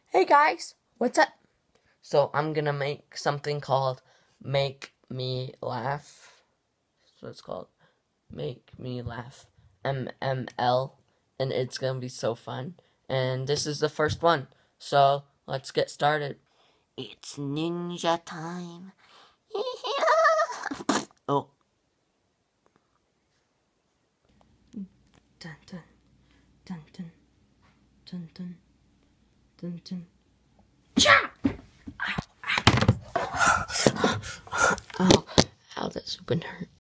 Hey guys, what's up? So I'm gonna make something called Make Me Laugh. So it's called Make Me Laugh MML, and it's gonna be so fun. And this is the first one, so let's get started. It's ninja time. Oh. Dun dun dun dun dun dun dun dun. Cha! Ow, ow, that super hurt.